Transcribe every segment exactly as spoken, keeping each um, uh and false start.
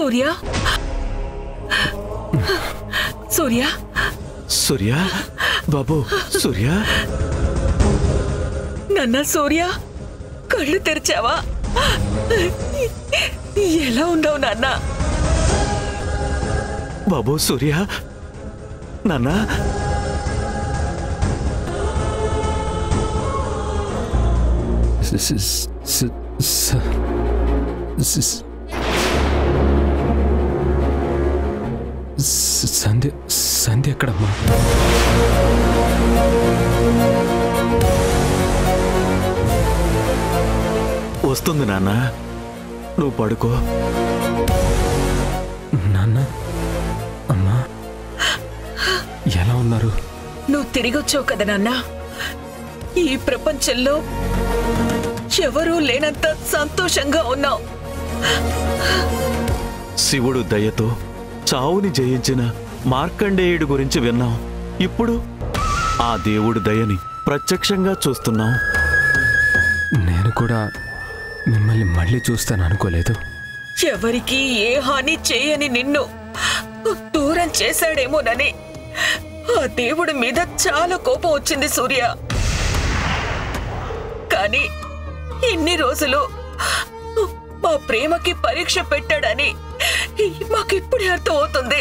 సూర్య సూర్య సూర్య బాబు సూర్య నన్న సూర్య కళ్ళు తెరిచావా? ఎలా ఉన్నావు నాన్న? బాబు సూర్య నాన్న సంధ్య సంధ్య ఎక్కడమ్మా? వస్తుంది నాన్న, నువ్వు పడుకో. నాన్న అమ్మా ఎలా ఉన్నారు? నువ్వు తిరిగొచ్చావు కదా నాన్న. ఈ ప్రపంచంలో ఎవరూ లేనంత సంతోషంగా ఉన్నావు. శివుడు దయతో చావుని జయించిన మార్కండేయుడు గురించి విన్నాం. ఇప్పుడు ఆ దేవుడి దయని ప్రత్యక్షంగా చూస్తున్నాం. నేను కూడా మిమ్మల్ని మళ్ళీ చూస్తాను అనుకోలేదు. ఎవరికి ఏ హాని చేయని నిన్ను దూరం చేశాడేమోనని ఆ దేవుడి మీద చాలా కోపం వచ్చింది సూర్య. కానీ ఇన్ని రోజులు మా ప్రేమకి పరీక్ష పెట్టాడని మాకిప్పుడే అర్థం అవుతుంది.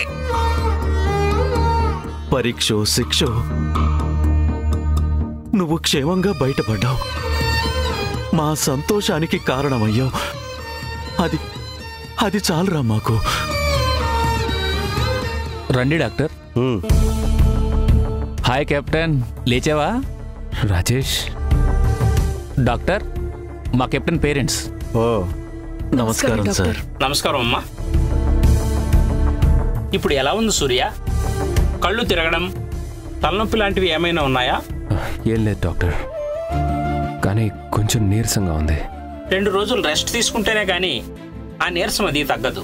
పరీక్షో శిక్షో నువ్వు క్షేమంగా బయటపడ్డావు. మా సంతోషానికి కారణమయ్యావు. అది అది చాలురా మాకు. రండి డాక్టర్. హాయ్ కెప్టెన్, లేచావా? రాజేష్ డాక్టర్, మా కెప్టెన్ పేరెంట్స్. ఓ నమస్కారం సార్. నమస్కారం అమ్మా. ఇప్పుడు ఎలా ఉంది సూర్య? కళ్ళు తిరగడం, తలనొప్పి లాంటివి ఏమైనా ఉన్నాయా? ఏం లేదు డాక్టర్, కానీ కొంచెం నీరసంగా ఉంది. రెండు రోజులు రెస్ట్ తీసుకుంటేనే కానీ ఆ నీరసం అది తగ్గదు.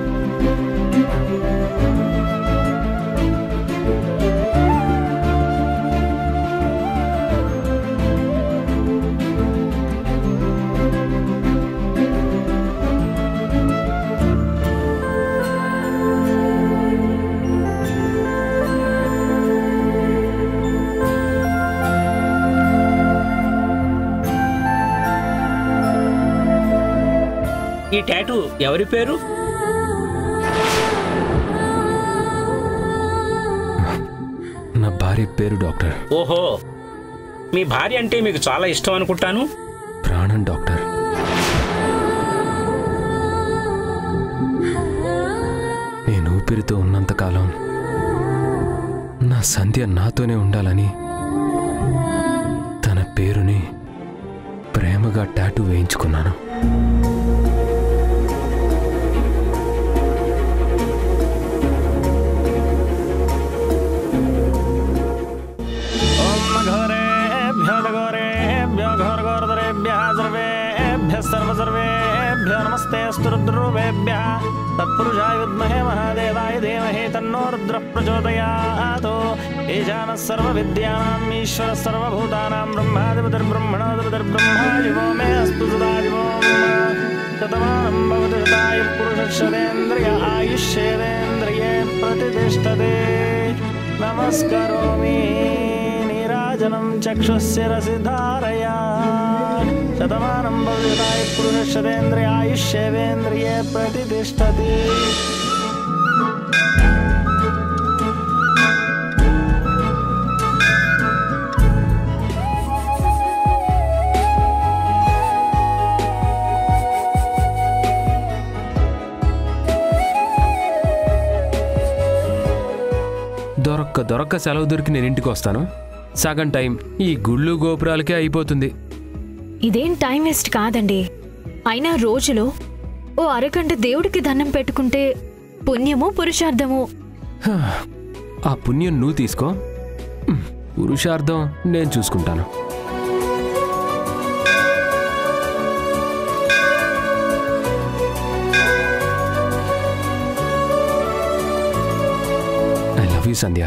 ఈ టాటూ ఎవరి పేరు? నా భార్య పేరు డాక్టర్. ఓహో, మీ భార్య అంటే మీకు చాలా ఇష్టం అనుకుంటాను. ప్రాణం డాక్టర్. నేను ఊపిరితో ఉన్నంతకాలం నా సంధ్య నాతోనే ఉండాలని తన పేరుని ప్రేమగా టాటూ వేయించుకున్నాను. सर्वसर्वेभ्यो नमस्तेऽस्तु रुद्ररूपेभ्यः तत्पुरुषाय विद्महे महादेवाय धीमहि तन्नो रुद्रः प्रचोदयात्। ईशानः सर्वविद्यानाम् ईश्वरः सर्वभूतानां ब्रह्माधिपतिर्ब्रह्मणोऽधिपतिर्ब्रह्मा शिवो मे अस्तु सदा शिवो शतमानं भवति शतायुः पुरुषश्चतेन्द्रिय आयुष्येवेन्द्रिये प्रतिष्ठते। नमस्करोमि नीराजनं चक्षुशिरसि धारया शतमानं भवति शतायुः पुरुषश्चतेन्द्रिय आयुष्येवेन्द्रिये प्रतिष्ठति। దొరక్క దొరక్క సెలవు దొరికి నేను ఇంటికి వస్తాను. సగం టైం ఈ గుళ్ళు గోపురాలకే అయిపోతుంది. ఇదేం టైం వేస్ట్ కాదండి. అయినా రోజులో ఓ అరగంట దేవుడికి దండం పెట్టుకుంటే పుణ్యము పురుషార్థము. ఆ పుణ్యం నువ్వు తీసుకో, పురుషార్థం నేను చూసుకుంటాను. I love you Sandhya.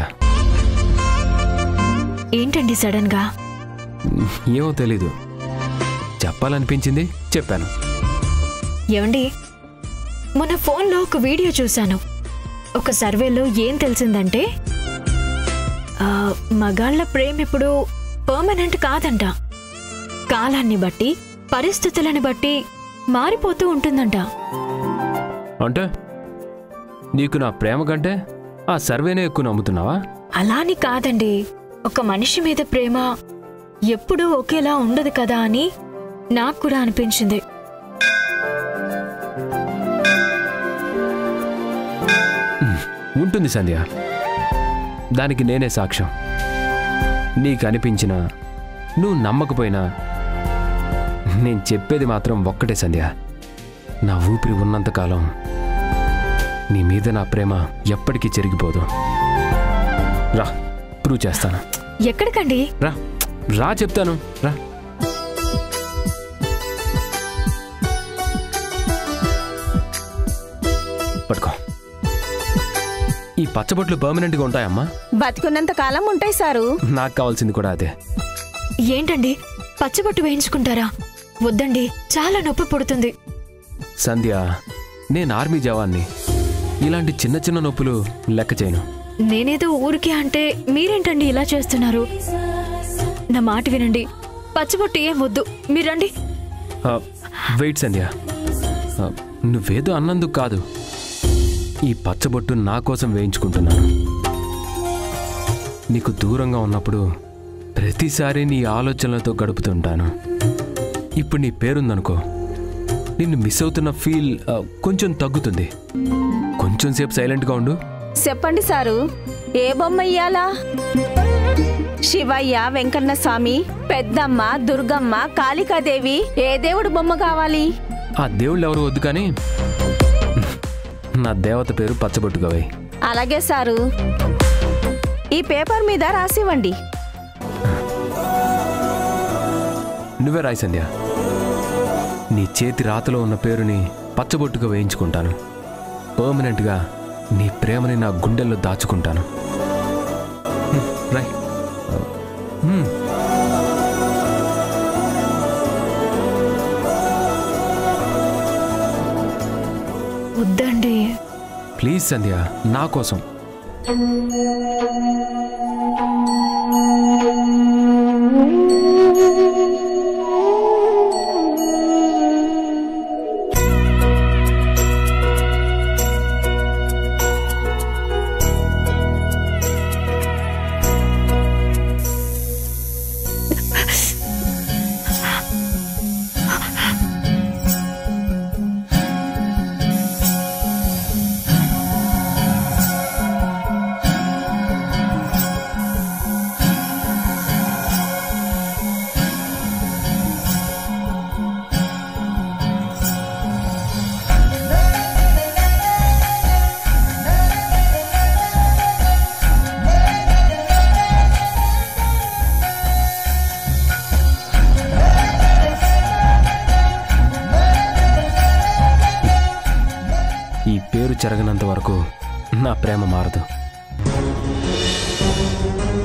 ఏంటండి సడన్ గా? ఏమో తెలీదు, చెప్పాలనిపించింది చెప్పాను. ఏమండి, మొన్న ఫోన్లో ఒక వీడియో చూశాను. ఒక సర్వేలో ఏం తెలిసిందంటే ఆ, మగాళ్ళ ప్రేమ ఇప్పుడు పర్మనెంట్ కాదంట. కాలాన్ని బట్టి, పరిస్థితులను బట్టి మారిపోతూ ఉంటుందంట. అంటే నీకు నా ప్రేమ కంటే ఆ సర్వేనే ఎక్కువ నమ్ముతున్నావా? అలాని కాదండి, ఒక మనిషి మీద ప్రేమ ఎప్పుడూ ఒకేలా ఉండదు కదా అని నాకు కూడా అనిపించింది. ఉంటుంది సంధ్య, దానికి నేనే సాక్ష్యం. నీకు అనిపించినా నువ్వు నమ్మకపోయినా నేను చెప్పేది మాత్రం ఒక్కటే సంధ్య, నా ఊపిరి ఉన్నంతకాలం నీ మీద నా ప్రేమ ఎప్పటికీ చెరిగిపోదు. రా, ప్రూవ్ చేస్తాను. ఎక్కడికండి? రా రా చెప్తాను, రా. పట్టుకో. ఈ పచ్చబొట్లు పర్మనెంట్గా ఉంటాయమ్మా? బతుకున్నంత కాలం ఉంటాయి సారు. నాకు కావాల్సింది కూడా అదే. ఏంటండి, పచ్చబొట్టు వేయించుకుంటారా? వద్దండి, చాలా నొప్పి పుడుతుంది. సంధ్య, నేను ఆర్మీ జవాన్ని. ఇలాంటి చిన్న చిన్న నొప్పులు లెక్క చేయను. నేనేదో ఊరికే అంటే మీరేంటండి ఇలా చేస్తున్నారు? నా మాట వినండి, పచ్చబొట్టు ఏం వద్దు, మీరండి. వెయిట్ సంధ్య, ఆ, నువ్వేదో అన్నందుకు కాదు, ఈ పచ్చబొట్టు నా కోసం వేయించుకుంటున్నాను. నీకు దూరంగా ఉన్నప్పుడు ప్రతిసారి నీ ఆలోచనలతో గడుపుతుంటాను. ఇప్పుడు నీ పేరుందనుకో, నిన్ను మిస్ అవుతున్న ఫీల్ కొంచెం తగ్గుతుంది. కొంచెం సేపు సైలెంట్గా ఉండు. చెప్పండి సారు, ఏ బొమ్మ ఇయ్యాలా? శివయ్య, వెంకన్న స్వామి, పెద్దమ్మ, దుర్గమ్మ, కాళికాదేవి, ఏ దేవుడు బొమ్మ కావాలి? ఆ దేవుళ్ళు ఎవరు వద్దు, కానీ నా దేవత పేరు పచ్చబొట్టుగా వేయి. అలాగే సారు, ఈ పేపర్ మీద రాసివ్వండి. నువ్వే రాయి సంధ్య. నీ చేతి రాతలో ఉన్న పేరుని పచ్చబొట్టుగా వేయించుకుంటాను. పర్మనెంట్గా నీ ప్రేమని నా గుండెల్లో దాచుకుంటాను. రాయ్. వద్దండి ప్లీజ్ సంధ్య, నా కోసం. చెరగనంత వరకు నా ప్రేమ మారదు.